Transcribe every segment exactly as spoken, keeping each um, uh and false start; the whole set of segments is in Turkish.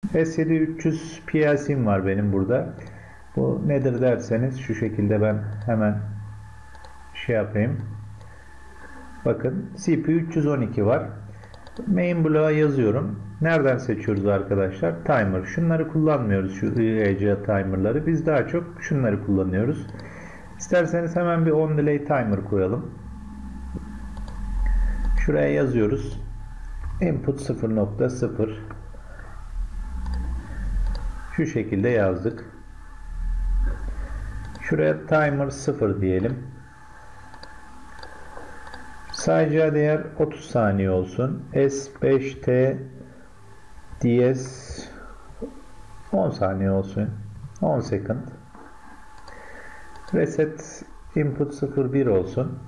S yedi üç yüz P L C'm var benim burada. Bu nedir derseniz şu şekilde ben hemen şey yapayım. Bakın C P U üç yüz on iki var. Main bloğa yazıyorum. Nereden seçiyoruz arkadaşlar? Timer. Şunları kullanmıyoruz. Şu I E C timerları. Biz daha çok şunları kullanıyoruz. İsterseniz hemen bir on delay timer koyalım. Şuraya yazıyoruz. Input sıfır nokta sıfır. Şu şekilde yazdık. Şuraya timer sıfır diyelim. Sayacağı değer otuz saniye olsun. S beş T D S on saniye olsun. on second. Reset input sıfır bir olsun.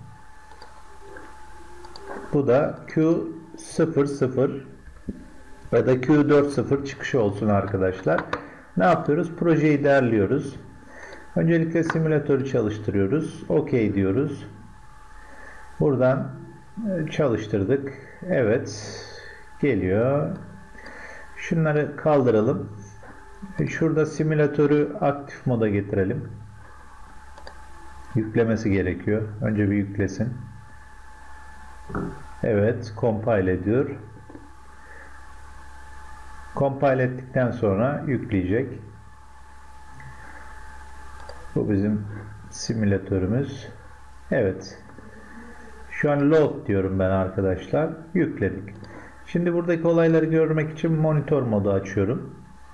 Bu da Q sıfır sıfır ya da Q dört sıfır çıkışı olsun arkadaşlar. Ne yapıyoruz? Projeyi derliyoruz. Öncelikle simülatörü çalıştırıyoruz. OK diyoruz. Buradan çalıştırdık. Evet. Geliyor. Şunları kaldıralım. Şurada simülatörü aktif moda getirelim. Yüklemesi gerekiyor. Önce bir yüklesin. Evet. Compile ediyor. Compile ettikten sonra yükleyecek. Bu bizim simülatörümüz. Evet. Şu an load diyorum ben arkadaşlar. Yükledik. Şimdi buradaki olayları görmek için monitör modu açıyorum.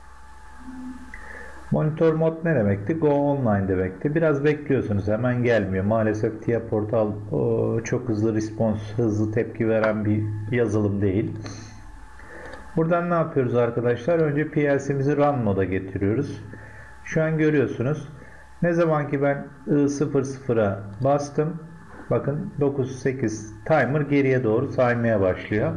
Monitör mod ne demekti? Go online demekti. Biraz bekliyorsunuz. Hemen gelmiyor. Maalesef T I A Portal o, çok hızlı response, hızlı tepki veren bir yazılım değil. Buradan ne yapıyoruz arkadaşlar? Önce P L C'mizi run moda getiriyoruz. Şu an görüyorsunuz. Ne zaman ki ben I sıfır sıfıra bastım. Bakın dokuz sekiz timer geriye doğru saymaya başlıyor.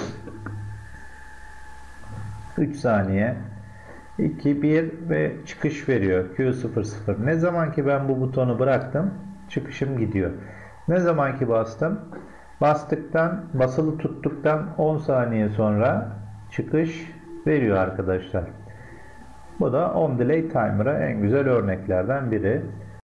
üç saniye. iki bir ve çıkış veriyor. Q sıfır sıfır. Ne zaman ki ben bu butonu bıraktım, çıkışım gidiyor. Ne zaman ki bastım, bastıktan, basılı tuttuktan on saniye sonra çıkış veriyor arkadaşlar. Bu da on delay timer'a en güzel örneklerden biri.